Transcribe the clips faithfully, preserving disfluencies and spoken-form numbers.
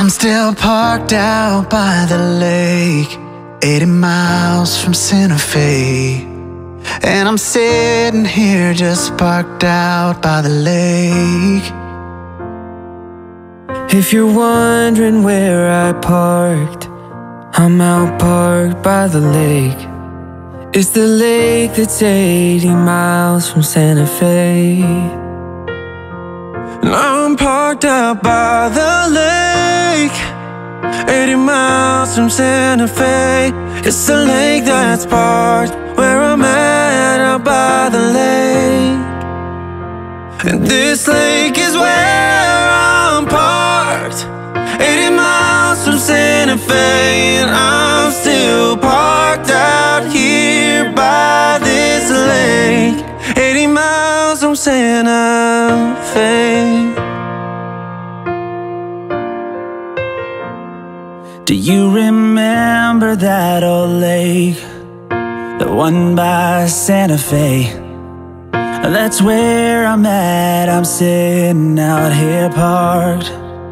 I'm still parked out by the lake, eighty miles from Santa Fe. And I'm sitting here just parked out by the lake. If you're wondering where I parked, I'm out parked by the lake. It's the lake that's eighty miles from Santa Fe. And I'm parked out by the lake, eighty miles from Santa Fe. It's the lake that's parked where I'm at, out by the lake. And this lake is where I'm parked, eighty miles from Santa Fe. And I'm still parked out here by this lake, eighty miles from Santa Fe. Do you remember that old lake, the one by Santa Fe? That's where I'm at, I'm sitting out here parked.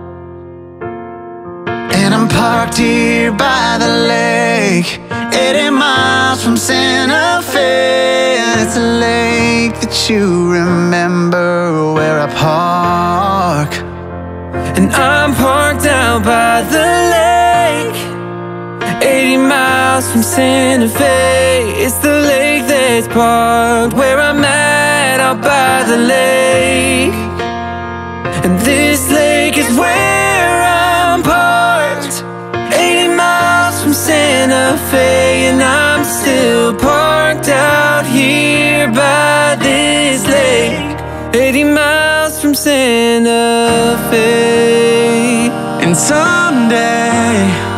And I'm parked here by the lake, eighty miles from Santa Fe. And it's a lake that you remember where I park. And I'm parked out by the lake, eighty miles from Santa Fe. It's the lake that's parked where I'm at, out by the lake. And this lake is where I'm parked, eighty miles from Santa Fe. And I'm still parked out here by this lake, eighty miles from Santa Fe. And someday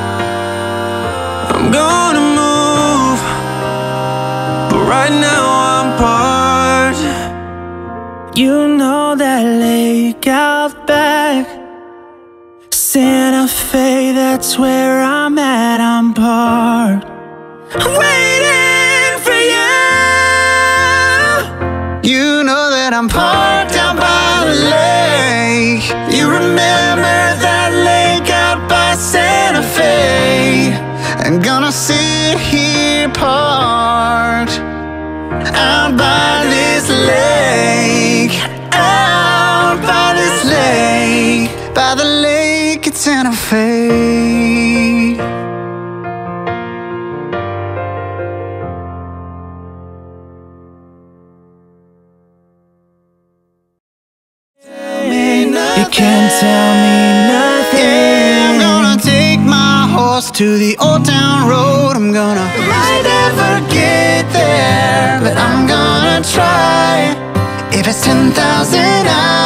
I'm gonna move, but right now I'm parked. You know that lake out back, Santa Fe, that's where I'm at, I'm parked. I'm waiting for you. You know that I'm parked out by the lake. You remember that lake out by Santa Fe. I'm gonna sit here parked out by this lake, out by this lake, by the lake at Santa Fe. You can't tell me nothing. Yeah, I'm gonna take my horse to the old town road. I'm gonna might never get there, but I'm gonna try. If it's ten thousand hours